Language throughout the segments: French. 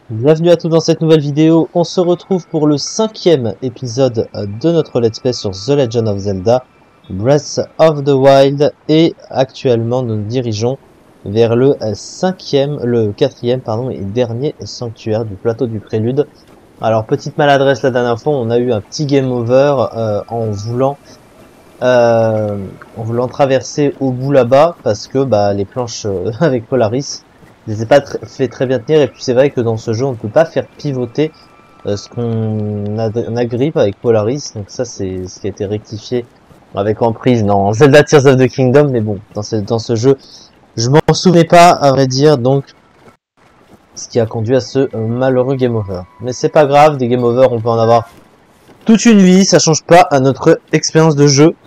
Bienvenue à tous dans cette nouvelle vidéo. On se retrouve pour le 5e épisode de notre let's play sur The Legend of Zelda Breath of the Wild, et actuellement nous nous dirigeons vers le 4e pardon et dernier sanctuaire du plateau du Prélude. Alors, petite maladresse la dernière fois, on a eu un petit game over en voulant traverser au bout là-bas, parce que les planches avec Polaris je les ai pas fait très bien tenir. Et puis c'est vrai que dans ce jeu on ne peut pas faire pivoter ce qu'on agrippe avec Polaris, donc ça c'est ce qui a été rectifié avec emprise dans Zelda Tears of the Kingdom. Mais bon, dans ce jeu je m'en souvenais pas, à vrai dire, donc ce qui a conduit à ce malheureux game over. Mais c'est pas grave, des game over on peut en avoir toute une vie, ça change pas à notre expérience de jeu.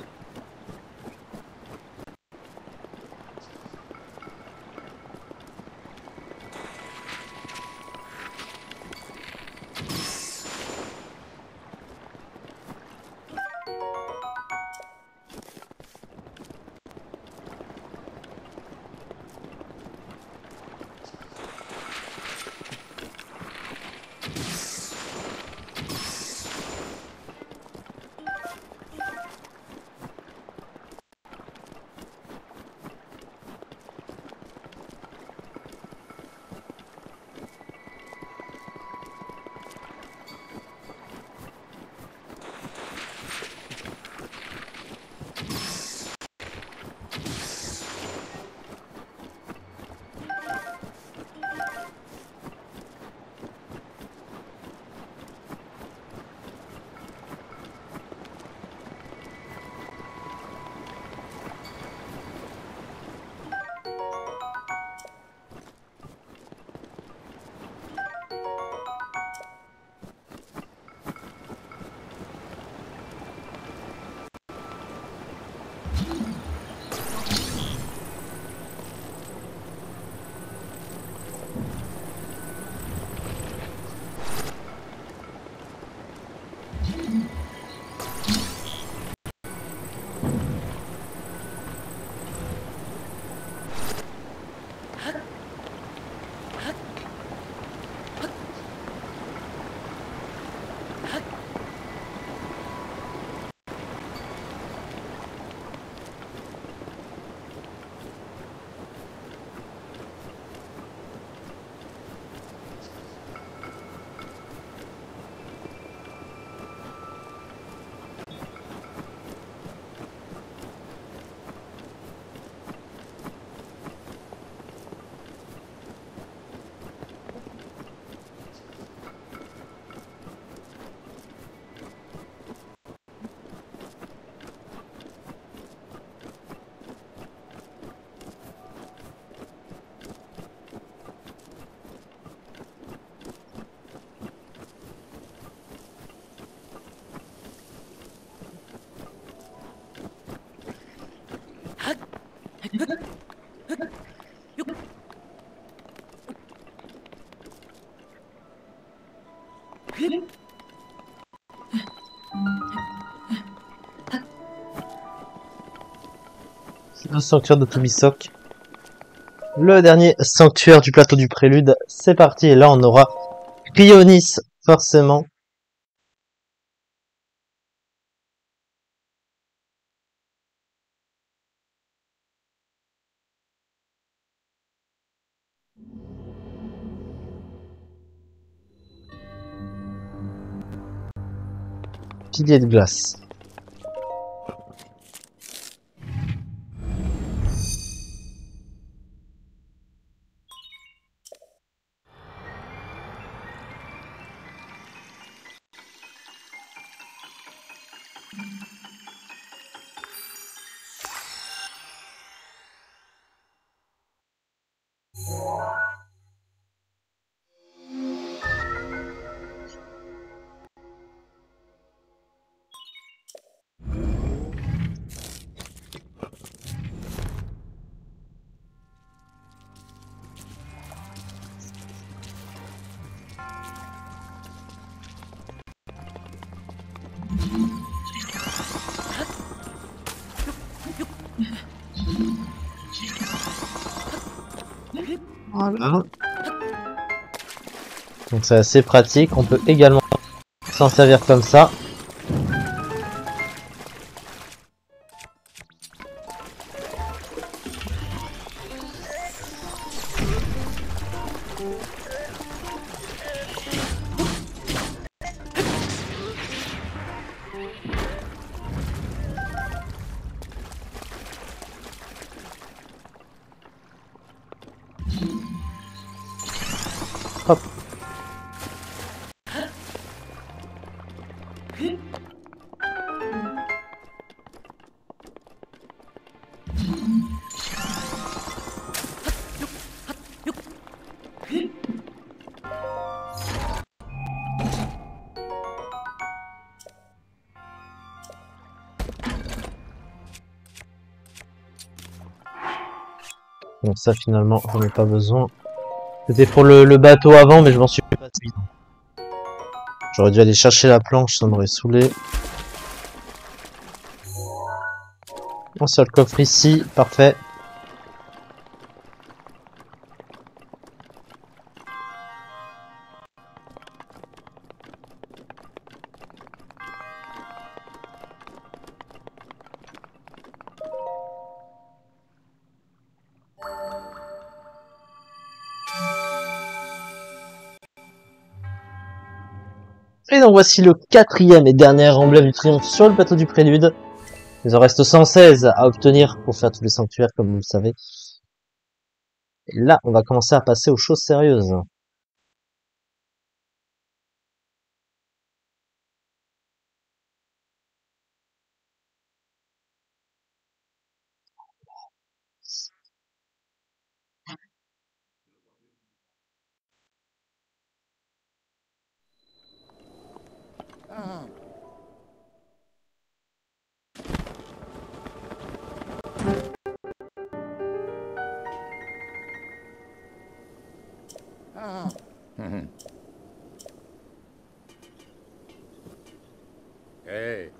C'est le sanctuaire de Tubisok, le dernier sanctuaire du plateau du Prélude. C'est parti, et là on aura Cryonis, forcément. Pilier de glace. Voilà. Donc c'est assez pratique. On peut également s'en servir comme ça. Hop. Donc ça finalement j'en ai pas besoin. C'était pour le bateau avant mais je m'en suis pas servi. J'aurais dû aller chercher la planche, ça m'aurait saoulé. Un seul coffre ici, parfait. Et donc voici le quatrième et dernier emblème du triomphe sur le plateau du prélude. Il en reste 116 à obtenir pour faire tous les sanctuaires comme vous le savez. Et là, on va commencer à passer aux choses sérieuses. Hey.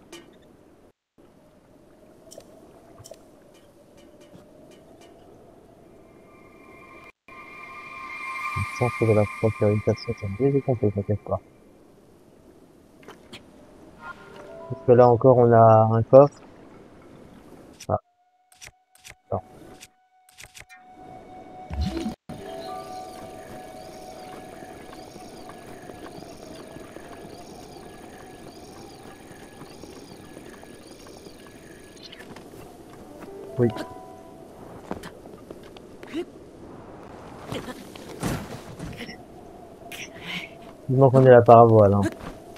Centre de la purification est déjà complet, t'inquiète pas. Parce que là encore, on a un coffre. Ah, non. Oui. Vivement qu'on ait la paravoile. Hein.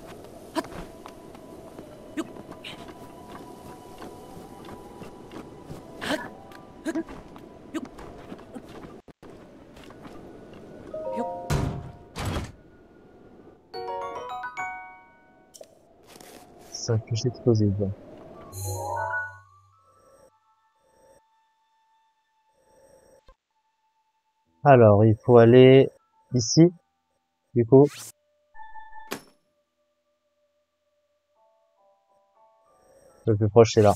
C'est un touche explosive. Alors, il faut aller ici, du coup. Le plus proche, c'est là.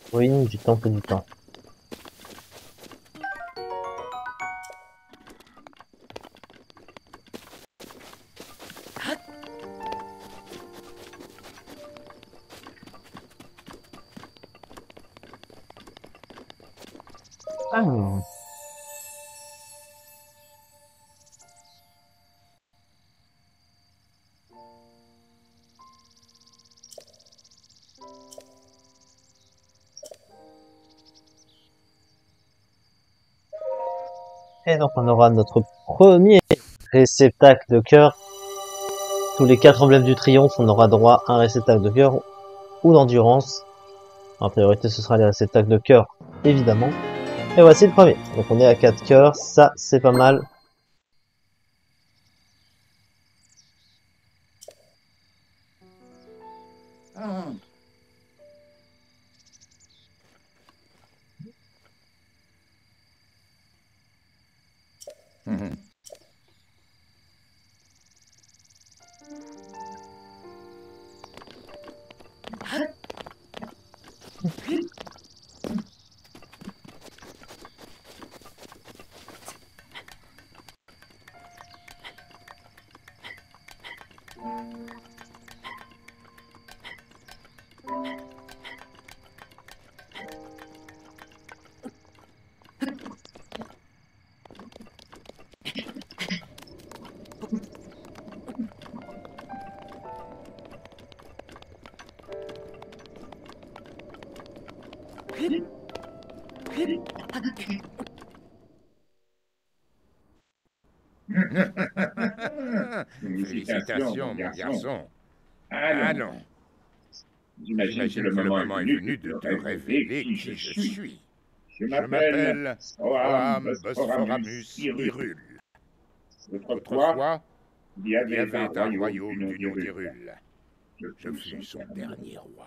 Oui, du temps que du temps. Ah. Et donc on aura notre premier réceptacle de cœur. Tous les 4 emblèmes du triomphe, on aura droit à un réceptacle de cœur ou d'endurance. En priorité, ce sera les réceptacles de cœur, évidemment. Et voici le premier. Donc on est à 4 cœurs, ça c'est pas mal. Félicitations, mon garçon. Allons, Allons, j'imagine que j'imagine le que le moment est moment est venu venu de de te te révéler révéler qui qui je je suis. suis. Je Je m'appelle m'appelle Oam Oam Bosphoramus Bosphoramus Hyrule. Hyrule. Autrefois, Autrefois, il y il y avait un avait un royaume du royaume nom du nom d'Hyrule. d'Hyrule. Je Je fus fus son dernier roi.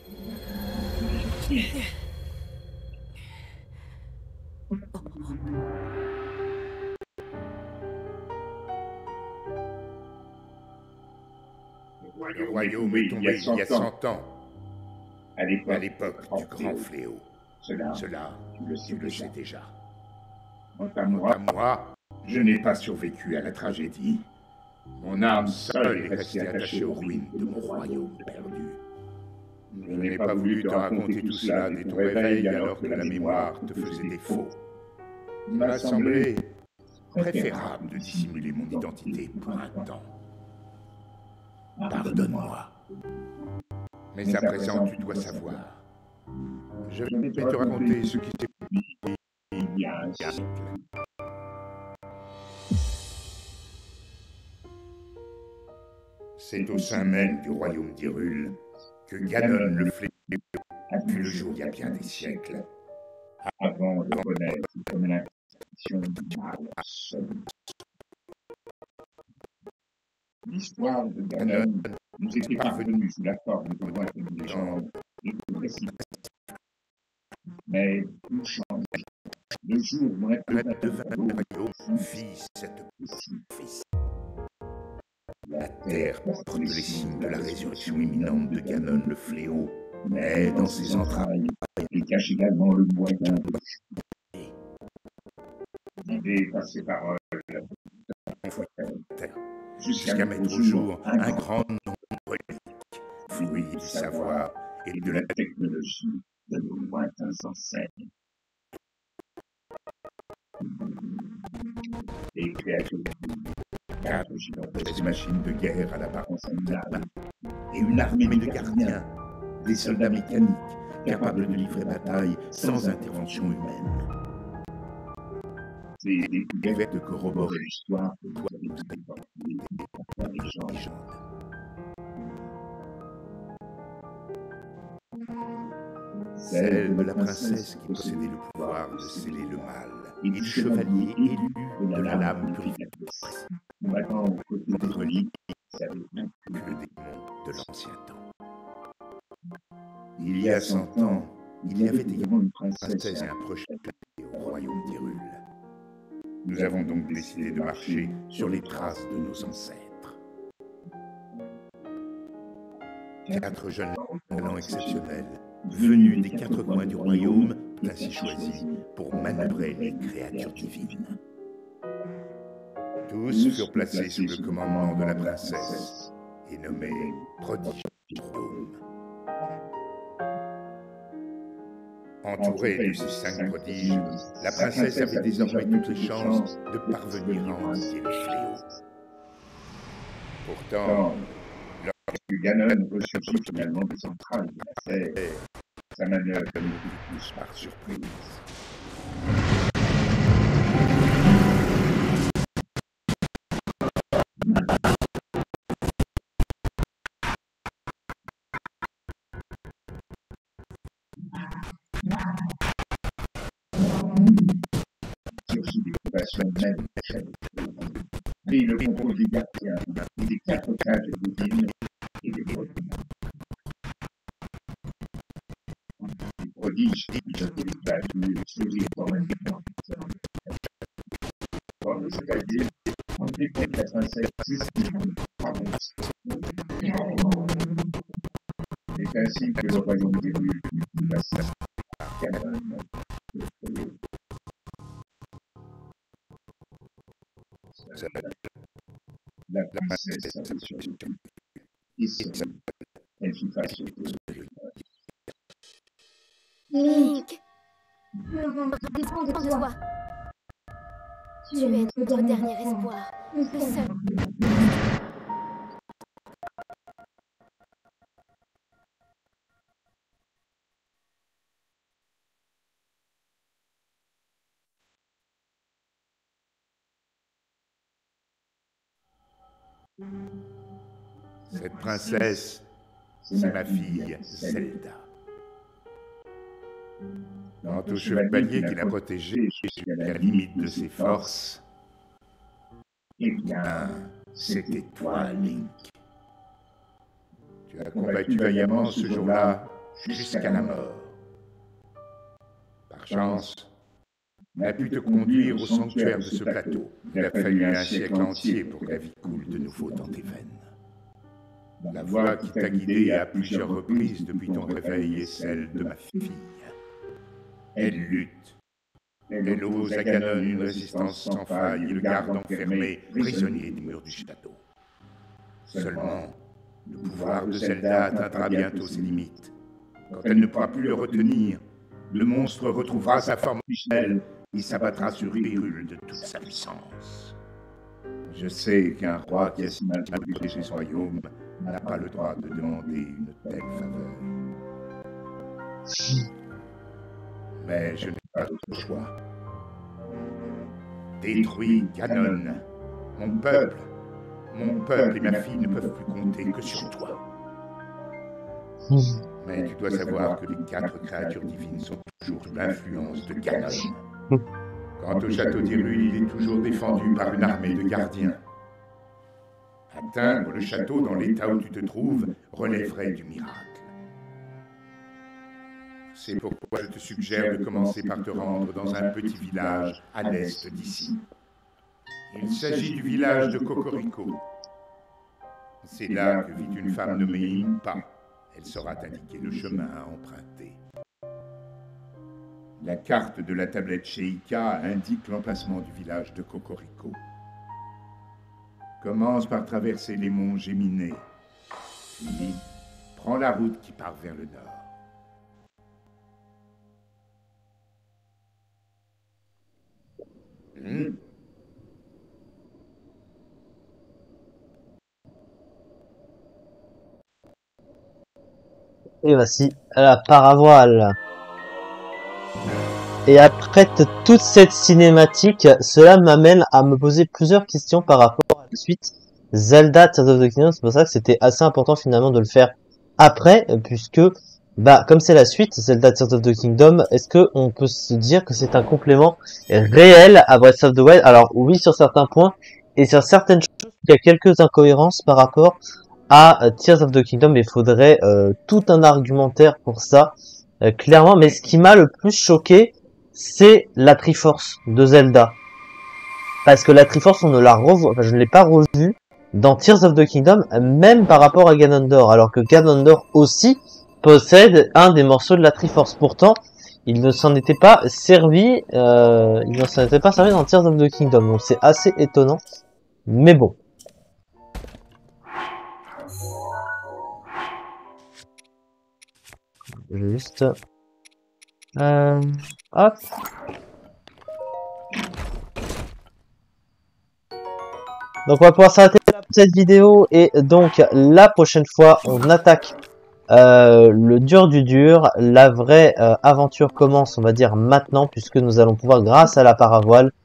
Le royaume est tombé il y a 100 ans, à à l'époque l'époque du grand fléau. Cela, tu le sais déjà. Quant à Quant à moi, moi, je n'ai pas survécu à la tragédie. Mon âme seule est restée attachée aux ruines de mon royaume perdu. Je n'ai pas voulu te raconter tout cela dès ton réveil alors que la mémoire te faisait défaut. Il m'a semblé préférable de dissimuler mon identité pour un temps. Pardonne-moi. Mais à présent, tu dois savoir. Je vais te raconter ce qui s'est passé il y a un siècle. C'est au sein même du royaume d'Hyrule que Ganon le fléau a vu le jour il y a bien des siècles. avant de connaître comme l'intuition du mal seul. L'histoire de Ganon nous était parvenue sous la forme de lointaines légendes et de récits. Mais tout change. Le jour où un royaume fit cette prophétie. La terre porte les signes de la résurrection imminente de Ganon le fléau, mais dans ses entrailles, il cache également le moyen de guider par ses paroles jusqu'à mettre au jour un grand nombre reliques, fruits du savoir et de la technologie de nos lointains ancêtres. Les créatures quatre gigantesques machines de guerre à l'apparence animale et une armée de gardiens, des soldats mécaniques capables de livrer bataille sans intervention humaine. Ces découvertes De corroborer l'histoire que vous avez apportée dans les légendes. Celle de la princesse qui possédait le pouvoir de sceller le mal, et du chevalier élu de la lame purificatrice, combattant aux côtés des reliques, le démon de l'ancien temps. Il y a 100 ans, il y avait également une princesse et un proche au royaume d'Hyrule. Nous avons donc décidé de marcher sur les traces de nos ancêtres. 4 jeunes talents exceptionnels, venus des quatre coins du royaume, ainsi choisis pour manœuvrer les créatures divines. Tous furent placés sous le commandement de la princesse et nommés prodiges du royaume. Entourée de ces 5 prodiges, la princesse avait désormais toutes les chances de parvenir à endiguer le fléau. Pourtant, lorsque Ganon ressurgit finalement des entrailles de la terre, sa manœuvre nous pousse par surprise. surgit des occupations même pris le contrôle des gardiens et des 4 cages divines et des prodiges. Les prodiges pilotent les créatures et sourient formellement. Dans le chevalier, on découvre la princesse Justine avance. C'est ainsi que le royaume débute passe à Ganon. La princesse avait survécu. Et seule, elle fit face au feu. Link, nous dépend de toi. Tu es notre dernier espoir, le seul. Cette princesse, c'est ma fille Zelda. Quant au chevalier qui l'a protégée jusqu'à la limite de ses forces, eh bien, c'était toi, Link. Tu as combattu vaillamment ce jour-là jusqu'à la mort. Par chance, on a pu te conduire au sanctuaire de ce plateau. Il a fallu un siècle entier pour que la vie coule de nouveau dans tes veines. La voix qui t'a guidé à plusieurs reprises depuis ton réveil est celle de ma fille. Elle lutte. Elle oppose à Ganon une résistance sans faille et le garde enfermé, prisonnier des murs du château. Seulement, le pouvoir de Zelda atteindra bientôt ses limites. Quand elle ne pourra plus le retenir, le monstre retrouvera sa forme originelle et s'abattra sur Hyrule de toute sa puissance. Je sais qu'un roi qui a si mal protégé son royaume n'a pas le droit de demander une telle faveur. Mais je n'ai pas d'autre choix. Détruis Ganon. Mon peuple et ma fille ne peuvent plus compter que sur toi. Mais tu dois savoir que les 4 créatures divines sont toujours sous l'influence de Ganon. Quant au château d'Hyrule, il est toujours défendu par une armée de gardiens. Atteindre le château dans l'état où tu te trouves relèverait du miracle. C'est pourquoi je te suggère de commencer par te rendre dans un petit village à l'est d'ici. Il s'agit du village de Cocorico. C'est là que vit une femme nommée Impa. Elle saura t'indiquer le chemin à emprunter. La carte de la tablette Sheikah indique l'emplacement du village de Cocorico. Commence par traverser les monts Géminés. Puis, prends la route qui part vers le nord. Et voici la paravoile. Et après toute cette cinématique, cela m'amène à me poser plusieurs questions par rapport à la suite Zelda Tears of the Kingdom. C'est pour ça que c'était assez important finalement de le faire après, puisque comme c'est la suite Zelda Tears of the Kingdom, est-ce que on peut se dire que c'est un complément réel à Breath of the Wild? Alors oui, sur certains points, et sur certaines choses, il y a quelques incohérences par rapport à Tears of the Kingdom. Il faudrait tout un argumentaire pour ça, clairement. Mais ce qui m'a le plus choqué, c'est la Triforce de Zelda, parce que la Triforce, on ne la revoit, je ne l'ai pas revue dans Tears of the Kingdom, même par rapport à Ganondorf, alors que Ganondorf aussi possède un des morceaux de la Triforce. Pourtant, il ne s'en était pas servi, dans Tears of the Kingdom. Donc c'est assez étonnant. Mais bon. Juste. Hop. Donc on va pouvoir s'arrêter là pour cette vidéo. Et donc la prochaine fois, on attaque le dur du dur. La vraie aventure commence, on va dire, maintenant. Puisque nous allons pouvoir, grâce à la paravoile,